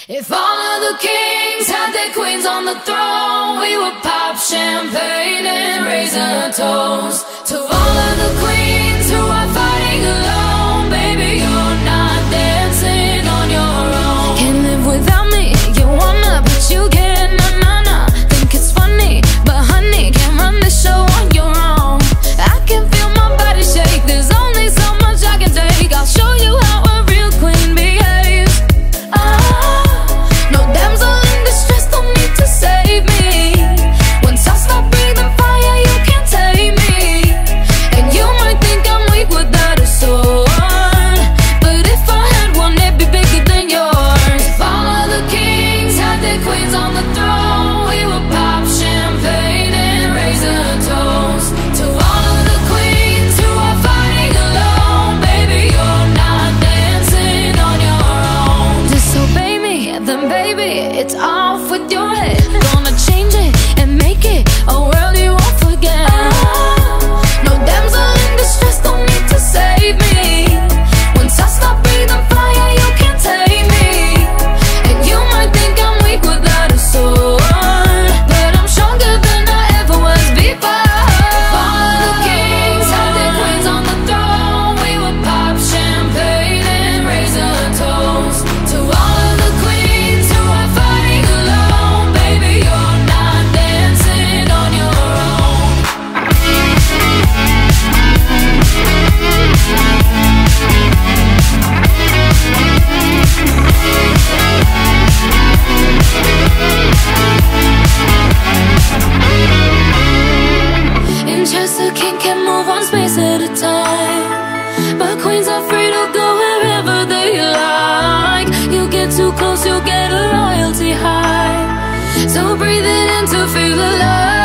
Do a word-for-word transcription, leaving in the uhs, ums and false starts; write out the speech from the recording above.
If all of the kings had their queens on the throne, we would pop champagne and raise a toast to all of the queens who are fighting alone. Baby, you're not dancing on your own. Can't live without me, you wanna, but you can't, nah, nah, nah. Think it's funny, but honey, can't run the show on your own. I can feel my body shake, there's only so much I can take. I'll show you how a real queen behaves. Ah, no damsel in distress, don't need to save me. Once I stop breathing fire, you can't take me. And you might think I'm weak without a sword, but if I had one, it'd be bigger than yours. If all of the kings had their queens on the throne, we would pop champagne and raise a toast to all of the queens who are fighting alone. Baby, you're not dancing on your own. Disobey me, then baby, it's off with your head. Gonna change it and make it a world you won't forget. No damsel in distress, don't need to save me. Once I stop breathing fire, you can't take me. And you might think I'm weak without a sword, but I'm stronger than I ever was before. If all of the kings had their queens on the throne, we would pop champagne and raise a toast to all of the queens who are fighting alone. Baby, you're not dancing on your own. In chess, a king can move one space at a time, but queens are free to go wherever they like. You get too close, you'll get a royalty high, so breathe it in to feel alive.